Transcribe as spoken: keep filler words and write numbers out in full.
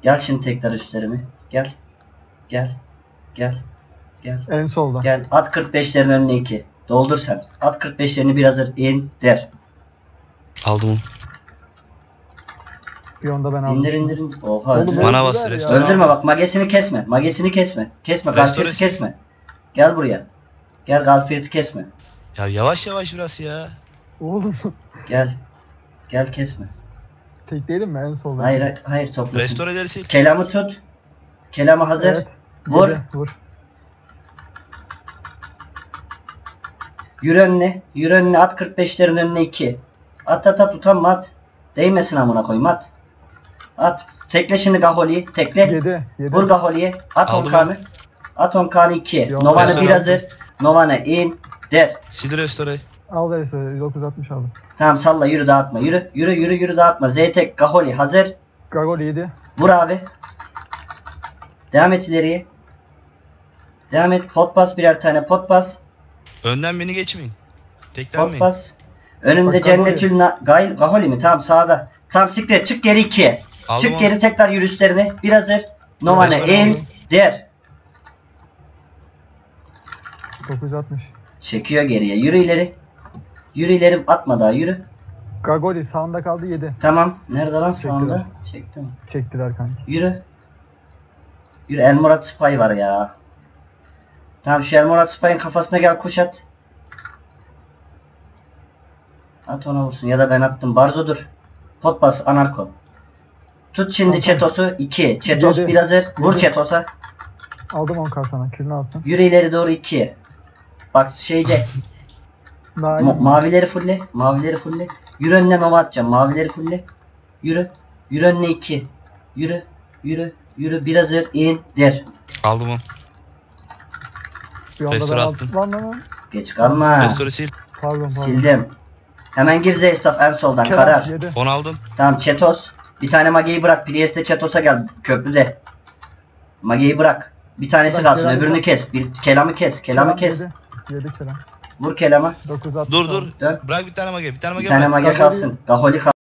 Gel şimdi tekrar üstlerine. Gel. Gel. Gel. Gel. En solda. Gel. At kırk beşlerin önüne iki. Doldur sen. At kırk beşlerini biraz indir. Aldım onu. Bir onda ben aldım. İndir indir indir. Oha Oğlum, öldürme. Bana öldüler bas ya. restore. Öldürme bak, magesini kesme. Magesini kesme. Kesme. Restore Galfiyeti sil. kesme. Gel buraya. Gel Galfiyeti kesme. Ya yavaş yavaş biraz ya. Oğlum Gel. Gel kesme. tek değilim mi en solda? Hayır hayır, hayır toplasın. Restoreleri sil. Kelamı tut. Kelamı hazır. Evet. Vur. Yedi, Vur. Yürü önüne. Yürü önüne. At kırk beşlerin önüne iki. At at at, utanma at. Değmesin amına koyayım, at. At. Tekle şimdi Gaholi'yi. Tekle. Yedi. Yedi. Vur Gaholi'ye. At Aldım on kanı. At on kanı iki. Yok. Novanı Restore bir aldım. hazır. Novanı in. Der. Sil restore. Al verirse dokuz altmış aldım. Tamam salla, yürü dağıtma. Yürü yürü yürü yürü dağıtma. Zeytek Gaholi hazır. Gagol yedi. Vur abi. Devam et ileriye. Devam et. Pot bas, birer tane pot bas. Önden beni geçmeyin. Pot Teklenmeyin. bas. Önünde Bak, Cennetül Na- Gahil Gaholi mi? Tamam sağda. Tamam siktir et. Çık geri ikiye. Aldım Çık onu. geri tekrar yürü üstlerine. Bir hazır. Novanı Restore in. aldım. Der. dokuz altmış. Çekiyor geriye. Yürü ileri. Yürü ileri, atma daha, yürü. Gagoli sağında kaldı yedi. Tamam. Nerede lan Çektiler. sağında? Çektim. Çektiler kanki. Yürü. Yürü, El Murat Spy var ya. Tamam şu El Murat Spy'ın kafasına gel, kuşat. At ona vursun ya da ben attım. Barzo dur. Pot bas anarko. Tut şimdi Tamam. Çetos'u iki. Çetos Yedi. bir hazır. Vur Yedi. Çetos'a. Aldım on k sana. Külünü alsın. Yürü ileri doğru iki. Bak şeyce Daha iyi. ma- mavileri fulle. Mavileri fulle. Yürü önüne nova atacağım. Mavileri fulle. Yürü. Yürü önüne iki. Yürü. Yürü. Yürü. Bir hazır. in der. Aldım onu. Bir onda ben Restore aldım. attım. Lan lan lan. Geç kalma. Restore sil. Pardon pardon. Sildim. Hemen gir Zeystaf en soldan. Kerem, Karar. yedi. Onu aldım. Tamam Çetos. Bir tane Mage'yi bırak. Priest'e Çetos'a gel. Köprüde. Mage'yi bırak. Bir tanesi Bak, kalsın. Kerem Öbürünü yok. kes. Bir kelamı kes. Kelamı kes. Yedi. Yedi Kerem. Vur kelamı. dokuz altmış Dur aldım. dur. Dön. Bırak bir tane mage. Bir tane mage Bir tane bırak. Mage Gaholi- kalsın. Gaholi kalsın.